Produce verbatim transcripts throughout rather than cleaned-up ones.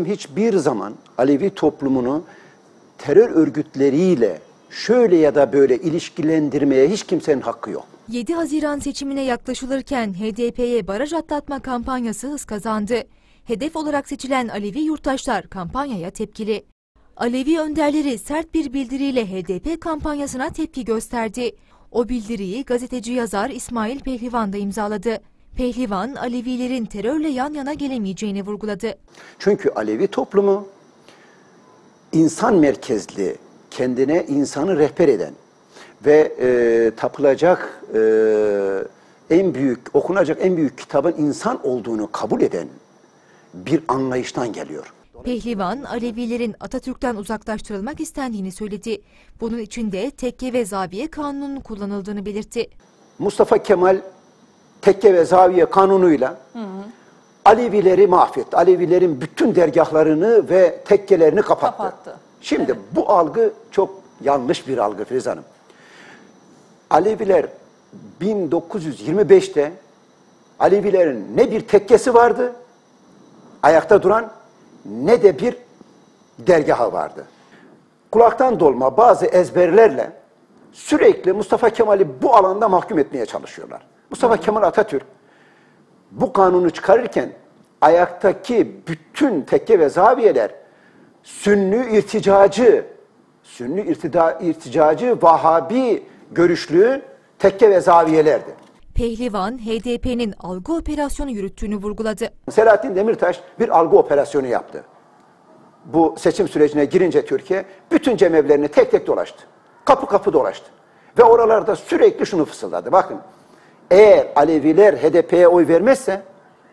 Hiçbir zaman Alevi toplumunu terör örgütleriyle şöyle ya da böyle ilişkilendirmeye hiç kimsenin hakkı yok. yedi Haziran seçimine yaklaşılırken H D P'ye baraj atlatma kampanyası hız kazandı. Hedef olarak seçilen Alevi yurttaşlar kampanyaya tepkili. Alevi önderleri sert bir bildiriyle H D P kampanyasına tepki gösterdi. O bildiriyi gazeteci yazar İsmail Pehlivan da imzaladı. Pehlivan, Alevilerin terörle yan yana gelemeyeceğini vurguladı. Çünkü Alevi toplumu insan merkezli, kendine insanı rehber eden ve e, tapılacak e, en büyük, okunacak en büyük kitabın insan olduğunu kabul eden bir anlayıştan geliyor. Pehlivan, Alevilerin Atatürk'ten uzaklaştırılmak istendiğini söyledi. Bunun için de tekke ve zaviye kanununun kullanıldığını belirtti. Mustafa Kemal tekke ve zaviye kanunuyla hı hı. Alevileri mahvetti. Alevilerin bütün dergahlarını ve tekkelerini kapattı. kapattı. Şimdi evet. Bu algı çok yanlış bir algı Filiz Hanım. Aleviler bin dokuz yüz yirmi beş'te Alevilerin ne bir tekkesi vardı, ayakta duran, ne de bir dergahı vardı. Kulaktan dolma bazı ezberlerle sürekli Mustafa Kemal'i bu alanda mahkum etmeye çalışıyorlar. Mustafa Kemal Atatürk bu kanunu çıkarırken ayaktaki bütün tekke ve zaviyeler Sünni irticacı, Sünni irtida, irticacı, Vahabi görüşlü tekke ve zaviyelerdi. Pehlivan, H D P'nin algı operasyonu yürüttüğünü vurguladı. Selahattin Demirtaş bir algı operasyonu yaptı. Bu seçim sürecine girince Türkiye bütün cemevlerini tek tek dolaştı. Kapı kapı dolaştı. Ve oralarda sürekli şunu fısıldadı. Bakın, eğer Aleviler H D P'ye oy vermezse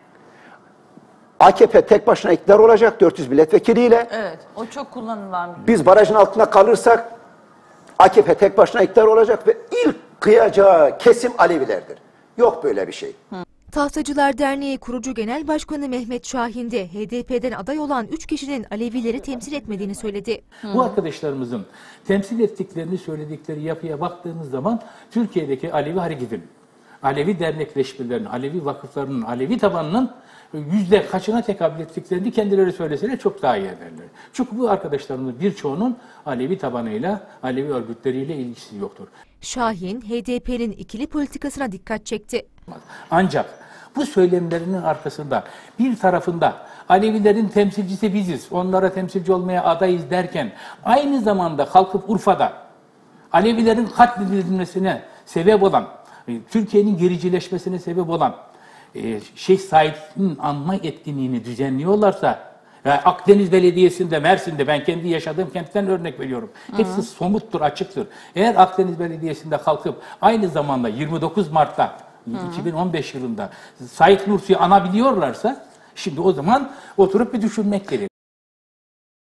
A K P tek başına iktidar olacak dört yüz milletvekiliyle. Evet, o çok kullanılan bir... Biz barajın altında kalırsak A K P tek başına iktidar olacak ve ilk kıyacağı kesim Alevilerdir. Yok böyle bir şey. Hı. Tahtacılar Derneği kurucu genel başkanı Mehmet Şahin de H D P'den aday olan üç kişinin Alevileri temsil etmediğini söyledi. Hı. Bu arkadaşlarımızın temsil ettiklerini söyledikleri yapıya baktığımız zaman Türkiye'deki Alevi hareketin, Alevi dernekleşmelerinin, Alevi vakıflarının, Alevi tabanının yüzde kaçına tekabül ettiklerini kendileri söyleseler çok daha iyi ederler. Çünkü bu arkadaşlarımızın birçoğunun Alevi tabanıyla, Alevi örgütleriyle ilgisi yoktur. Şahin, H D P'nin ikili politikasına dikkat çekti. Ancak bu söylemlerinin arkasında bir tarafında Alevilerin temsilcisi biziz, onlara temsilci olmaya adayız derken aynı zamanda kalkıp Urfa'da Alevilerin katledilmesine sebep olan, Türkiye'nin gericileşmesine sebep olan e, Şeyh Said'in anma etkinliğini düzenliyorlarsa, yani Akdeniz Belediyesi'nde, Mersin'de, ben kendi yaşadığım kentten örnek veriyorum. Hı hı. Hepsi somuttur, açıktır. Eğer Akdeniz Belediyesi'nde kalkıp aynı zamanda yirmi dokuz Mart'ta hı hı. iki bin on beş yılında Said Nursi'yi anabiliyorlarsa, şimdi o zaman oturup bir düşünmek gerekir.